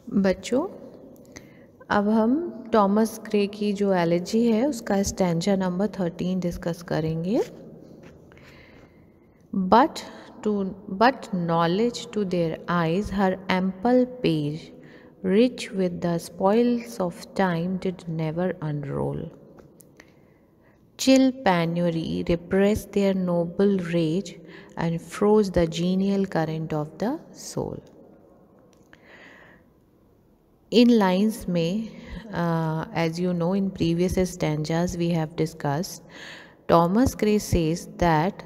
बच्चों, अब हम टॉमस ग्रे की जो एलेजी है उसका स्टैंजा नंबर 13 डिस्कस करेंगे। But knowledge to their eyes, her ample page, rich with the spoils of time, did never unroll. Chill penury repressed their noble rage and froze the genial current of the soul. In lines में, as you know, in previous stanzas we have discussed, Thomas Gray says that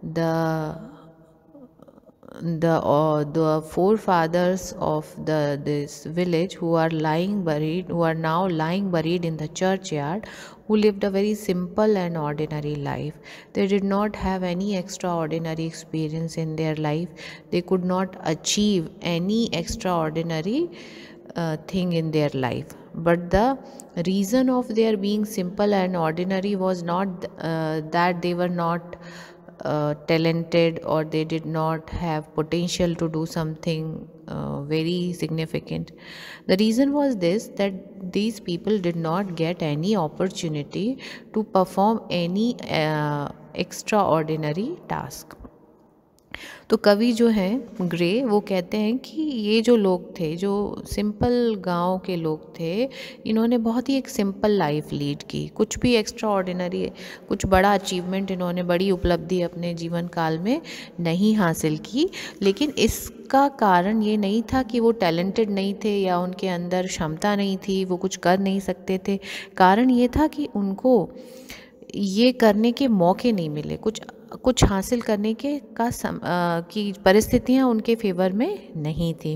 the forefathers of this village who are now lying buried in the churchyard, who lived a very simple and ordinary life. They did not have any extraordinary experience in their life. They could not achieve any extraordinary thing in their life, but the reason of their being simple and ordinary was not that they were not talented or they did not have potential to do something very significant. The reason was this, that these people did not get any opportunity to perform any extraordinary task. तो कवि जो हैं grey, वो कहते हैं कि ये जो लोग थे, जो सिंपल गांव के लोग थे, इन्होंने बहुत ही एक सिंपल लाइफ लीड की। कुछ भी एक्स्ट्रा ऑर्डिनरी, कुछ बड़ा अचीवमेंट इन्होंने, बड़ी उपलब्धि अपने जीवन काल में नहीं हासिल की। लेकिन इसका कारण ये नहीं था कि वो टैलेंटेड नहीं थे या उनके अंदर क्षमता नहीं थी, वो कुछ कर नहीं सकते थे। कारण ये था कि उनको ये करने के मौके नहीं मिले, कुछ हासिल करने के की परिस्थितियाँ उनके फेवर में नहीं थी।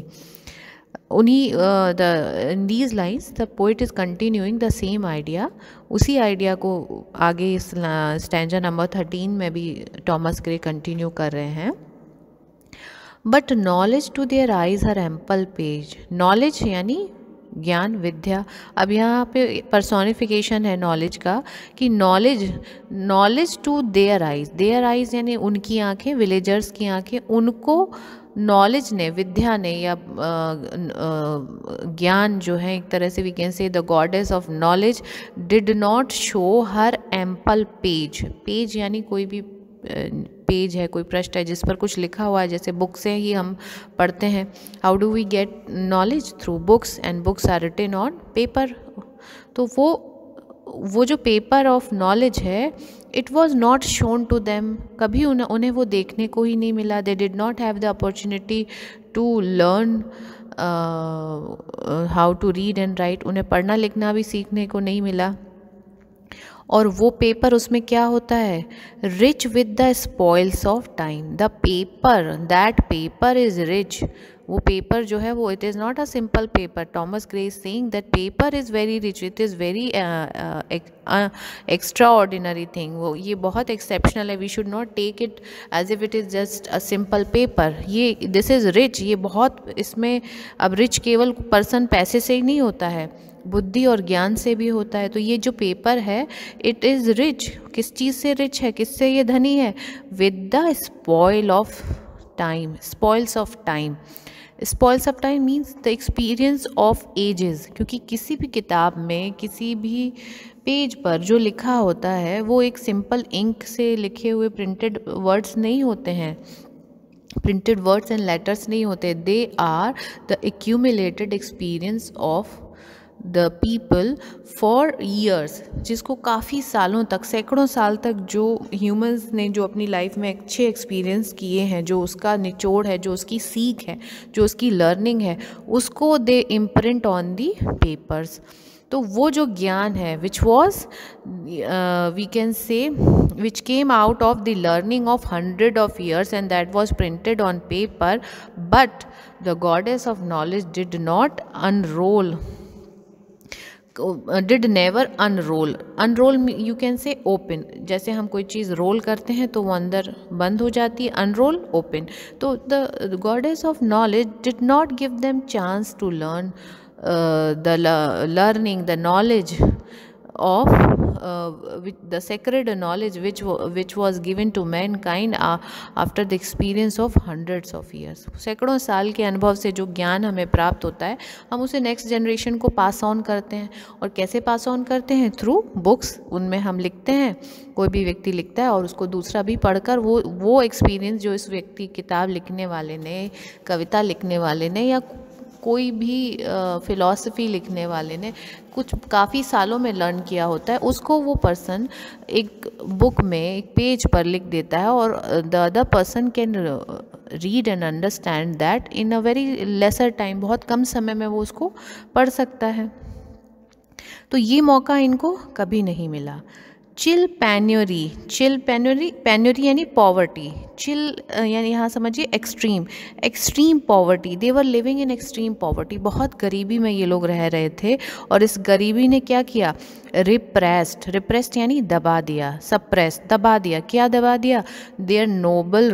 In these lines the poet is continuing the same idea. उसी आइडिया को आगे इस स्टैंजा नंबर 13 में भी टॉमस ग्रे कंटिन्यू कर रहे हैं। But knowledge to their eyes her ample page. Knowledge यानी ज्ञान, विद्या। अब यहाँ पे पर्सोनिफिकेशन है नॉलेज का, कि नॉलेज टू देयर आइज यानी उनकी आंखें, विलेजर्स की आंखें, उनको नॉलेज ने, विद्या ने या ज्ञान जो है, एक तरह से we can say the goddess of knowledge did not show her ample page यानी कोई भी पेज है, कोई पृष्ठ है जिस पर कुछ लिखा हुआ है, जैसे बुक से ही हम पढ़ते हैं। How do we get knowledge? Through books, and books are written on paper. तो वो जो पेपर ऑफ नॉलेज है, it was not shown to them. कभी उन्हें वो देखने को ही नहीं मिला। They did not have the opportunity to learn how to read and write. उन्हें पढ़ना लिखना भी सीखने को नहीं मिला। और वो पेपर, उसमें क्या होता है? Rich with the spoils of time. The paper, that paper is rich. वो पेपर जो है वो, it is not a simple paper. Thomas Gray is saying that paper is very rich, it is very extraordinary thing. वो ये बहुत exceptional है। We should not take it as if it is just a simple paper. ये this is rich, ये बहुत, इसमें अब rich केवल पर्सन पैसे से ही नहीं होता है, बुद्धि और ज्ञान से भी होता है। तो ये जो पेपर है, इट इज़ रिच। किस चीज़ से रिच है, किससे ये धनी है? With the spoil of time, spoils of time. Spoils of time means the experience of ages. क्योंकि किसी भी किताब में, किसी भी पेज पर जो लिखा होता है, वो एक सिंपल इंक से लिखे हुए प्रिंटेड वर्ड्स नहीं होते हैं, प्रिंटेड वर्ड्स एंड लेटर्स नहीं होते। They are the accumulated experience of the people for years, जिसको काफ़ी सालों तक, सैकड़ों साल तक जो ह्यूमंस ने जो अपनी लाइफ में अच्छे एक्सपीरियंस किए हैं, जो उसका निचोड़ है, जो उसकी सीख है, जो उसकी लर्निंग है, उसको they imprint on the papers. तो वो जो ज्ञान है, which was we can say which came out of the learning of 100 of years, and that was printed on paper, but the goddess of knowledge did not unroll, did never unroll. Unroll you can say open. जैसे हम कोई cheese roll करते हैं तो वो अंदर बंद हो जाती है, unroll, open. तो the goddess of knowledge did not give them chance to learn the learning, the knowledge of the sacred knowledge which was given to mankind after the experience of hundreds of years. सैकड़ों साल के अनुभव से जो ज्ञान हमें प्राप्त होता है, हम उसे नेक्स्ट जनरेशन को पास ऑन करते हैं. और कैसे पास ऑन करते हैं? Through books. उनमें हम लिखते हैं, कोई भी व्यक्ति लिखता है और उसको दूसरा भी पढ़कर वो एक्सपीरियंस जो इस व्यक्ति, किताब लिखने वाले ने, कविता लिखने वाले ने, या कोई भी फ़िलॉसफी लिखने वाले ने कुछ काफ़ी सालों में लर्न किया होता है, उसको वो पर्सन एक बुक में, एक पेज पर लिख देता है, और the other person can read and understand that in a very lesser time. बहुत कम समय में वो उसको पढ़ सकता है. तो ये मौका इनको कभी नहीं मिला. चिल पैन्योरी. चिल पैन्योरी यानी पॉवर्टी. चिल यानी यहाँ समझिए extreme poverty. They were living in extreme poverty. बहुत गरीबी में ये लोग रह रहे थे, और इस गरीबी ने क्या किया? रिप्रेस्ड यानी दबा दिया, सप्रेस्ड दबा दिया. क्या दबा दिया? देयर नोबल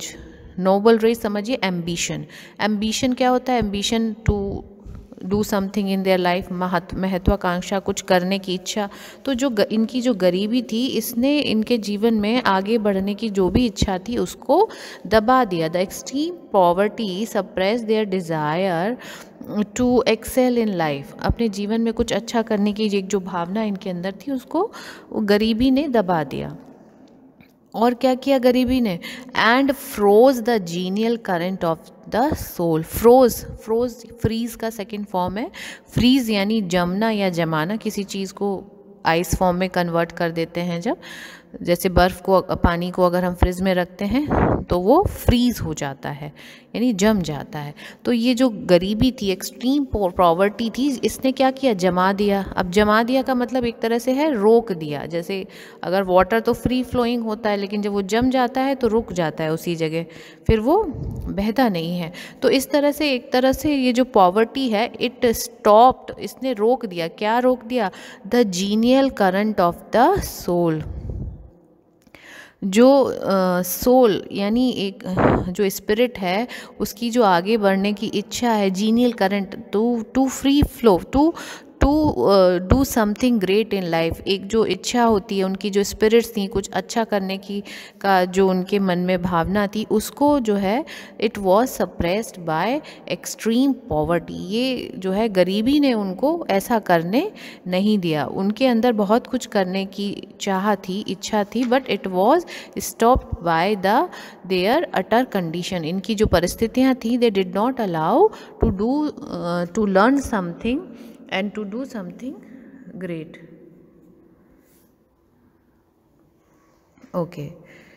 रेज समझिए एम्बिशन क्या होता है? Ambition to do something in their life, महत्वाकांक्षा, कुछ करने की इच्छा. तो जो इनकी जो गरीबी थी, इसने इनके जीवन में आगे बढ़ने की जो भी इच्छा थी उसको दबा दिया. The extreme poverty suppress their desire to excel in life. अपने जीवन में कुछ अच्छा करने की एक जो भावना इनके अंदर थी, उसको गरीबी ने दबा दिया. और क्या किया गरीबी ने? And froze the genial current of the soul. Freeze का सेकेंड फॉर्म है. फ्रीज यानी जमना या जमाना. किसी चीज़ को आइस फॉर्म में कन्वर्ट कर देते हैं जब, जैसे बर्फ़ को, पानी को अगर हम फ्रिज में रखते हैं तो वो फ्रीज़ हो जाता है, यानी जम जाता है. तो ये जो गरीबी थी, एक्सट्रीम पॉवर्टी थी, इसने क्या किया? जमा दिया. अब जमा दिया का मतलब एक तरह से है रोक दिया. जैसे अगर वाटर तो फ्री फ्लोइंग होता है, लेकिन जब वो जम जाता है तो रुक जाता है उसी जगह, फिर वो बहता नहीं है. तो इस तरह से एक तरह से ये जो पॉवर्टी है, इट स्टॉप्ड, इसने रोक दिया. क्या रोक दिया? The genial current of the soul. जो सोल यानी एक जो स्पिरिट है, उसकी जो आगे बढ़ने की इच्छा है, genial current, to free flow, to do something great in life. एक जो इच्छा होती है, उनकी जो स्पिरिट्स थी कुछ अच्छा करने की का जो उनके मन में भावना थी, उसको जो है it was suppressed by extreme poverty. ये जो है गरीबी ने उनको ऐसा करने नहीं दिया. उनके अंदर बहुत कुछ करने की चाह थी, इच्छा थी, but it was stopped by their utter condition. इनकी जो परिस्थितियाँ थी, they did not allow to learn something and to do something great. Okay.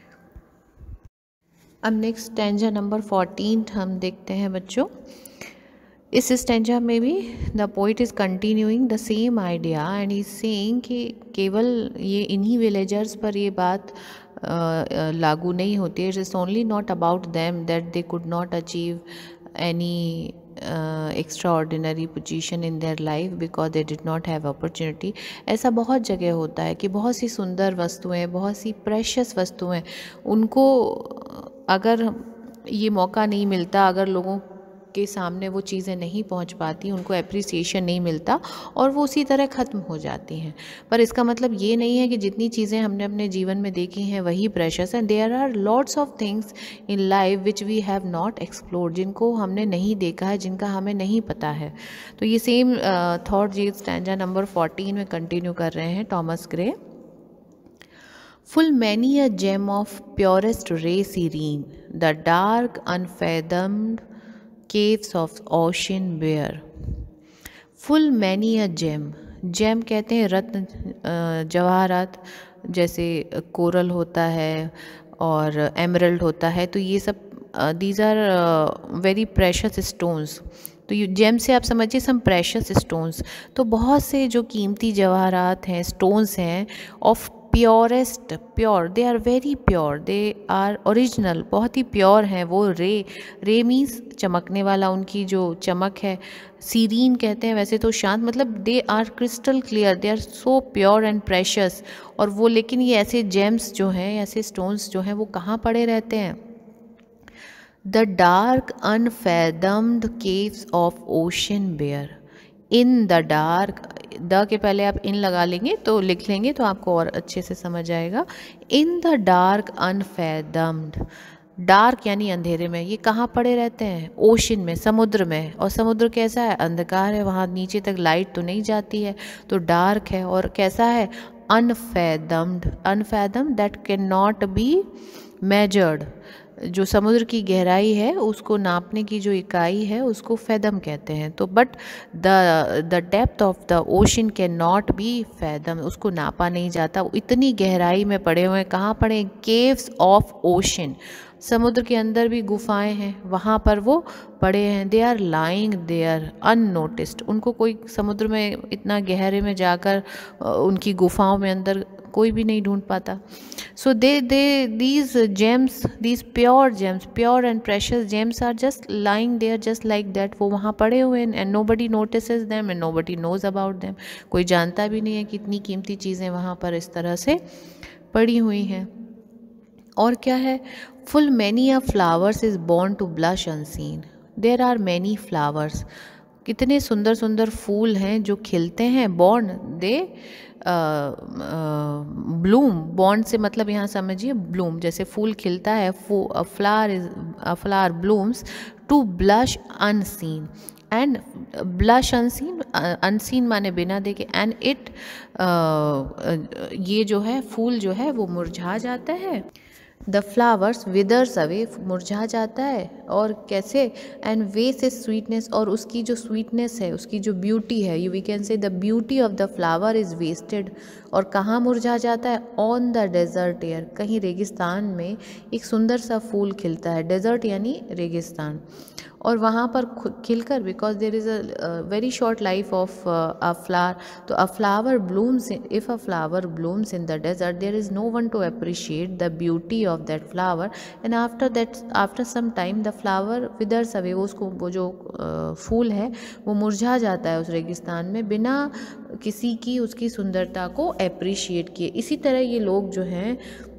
अब नेक्स्ट स्टैंजा नंबर 14 हम देखते हैं बच्चों. इस स्टैंजा में भी the poet is continuing the same idea and is saying कि केवल ये इन्हीं विलेजर्स पर ये बात लागू नहीं होती है. It is only not about them that they could not achieve any extraordinary position in their life because they did not have opportunity. ऐसा बहुत जगह होता है कि बहुत सी सुंदर वस्तुएं, बहुत सी प्रेशियस वस्तुएं, उनको अगर ये मौका नहीं मिलता, अगर लोगों के सामने वो चीज़ें नहीं पहुंच पाती, उनको एप्रिसिएशन नहीं मिलता और वो उसी तरह ख़त्म हो जाती हैं. पर इसका मतलब ये नहीं है कि जितनी चीज़ें हमने अपने जीवन में देखी हैं वही प्रेशियस हैं. There are lots of things in life which we have not explored, जिनको हमने नहीं देखा है, जिनका हमें नहीं पता है. तो ये सेम थॉट जी स्टैंजा नंबर 14 में कंटिन्यू कर रहे हैं Thomas Gray. Full many a gem of purest ray serene, the dark unfathomed caves of ocean bear. Full many a gem. Gem कहते हैं रत्न, जवाहरात, जैसे कोरल होता है और एमरल्ड होता है. तो ये सब these are very precious stones. तो ये जेम से आप समझिए सम प्रेशियस स्टोन्स. तो बहुत से जो कीमती जवाहरात हैं, स्टोन्स हैं, of purest, pure, they are very pure, they are original, बहुत ही प्योर हैं वो. रे मीन्स चमकने वाला, उनकी जो चमक है. सीरीन कहते हैं वैसे तो शांत, मतलब they are crystal clear, they are so pure and precious. और वो, लेकिन ये ऐसे जेम्स जो हैं, ऐसे स्टोन्स जो हैं, वो कहाँ पड़े रहते हैं? The dark unfathomed caves of ocean bear. In the dark, the के पहले आप इन लगा लेंगे तो लिख लेंगे तो आपको और अच्छे से समझ आएगा। In the dark unfathomed, dark यानी अंधेरे में, ये कहाँ पड़े रहते हैं? ओशन में, समुद्र में। और समुद्र कैसा है? अंधकार है, वहाँ नीचे तक लाइट तो नहीं जाती है, तो डार्क है। और कैसा है? Unfathomed, unfathomed that can not be measured, जो समुद्र की गहराई है उसको नापने की जो इकाई है उसको फैदम कहते हैं। तो but the depth of the ocean can not be fathom, उसको नापा नहीं जाता, इतनी गहराई में पड़े हुए हैं। कहाँ पड़े हैं? केव्स ऑफ ओशन, समुद्र के अंदर भी गुफाएं हैं, वहाँ पर वो पड़े हैं। They are lying there unnoticed, उनको कोई समुद्र में इतना गहरे में जाकर उनकी गुफाओं में अंदर कोई भी नहीं ढूंढ पाता। सो these gems, these pure gems, pure and precious gems are just lying there just like that, वो वहाँ पड़े हुए हैं and nobody notices them and nobody knows about them, कोई जानता भी नहीं है कि इतनी कीमती चीज़ें वहाँ पर इस तरह से पड़ी हुई हैं। और क्या है? Full many of flowers is born to blush unseen, there are many flowers, कितने सुंदर सुंदर फूल हैं जो खिलते हैं। बॉर्न, दे ब्लूम, बॉन्ड से मतलब यहाँ समझिए ब्लूम, जैसे फूल खिलता है, flower blooms to blush unseen, and blush unseen, unseen माने बिना देखे, एंड इट ये जो है फूल जो है वो मुरझा जाता है। द फ्लावर्स विदर्स अवे, मुरझा जाता है। और कैसे? एंड वेस्ट इज स्वीटनेस, और उसकी जो स्वीटनेस है, उसकी जो ब्यूटी है, you we can say the beauty of the flower is wasted. और कहाँ मुरझा जाता है? ऑन द डेजर्ट एयर, कहीं रेगिस्तान में एक सुंदर सा फूल खिलता है, डेजर्ट यानी रेगिस्तान, और वहाँ पर खिलकर, because there is a very short life of a flower, तो a flower blooms, if a flower blooms in the desert there is no one to appreciate the beauty of that flower, and after some time the flower withers away, वो जो फूल है वो मुरझा जाता है उस रेगिस्तान में, बिना किसी की उसकी सुंदरता को अप्रिशिएट किए। इसी तरह ये लोग जो हैं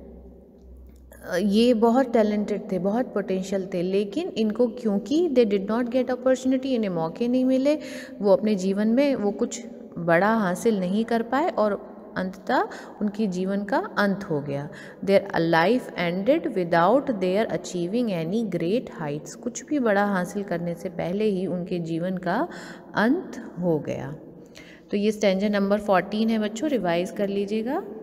ये बहुत टैलेंटेड थे, बहुत पोटेंशियल थे, लेकिन इनको क्योंकि they did not get opportunity, इन्हें मौके नहीं मिले, वो अपने जीवन में वो कुछ बड़ा हासिल नहीं कर पाए और अंततः उनकी जीवन का अंत हो गया। Their life ended without their achieving any great heights, कुछ भी बड़ा हासिल करने से पहले ही उनके जीवन का अंत हो गया। तो ये स्टैंजा नंबर 14 है बच्चों, रिवाइज कर लीजिएगा।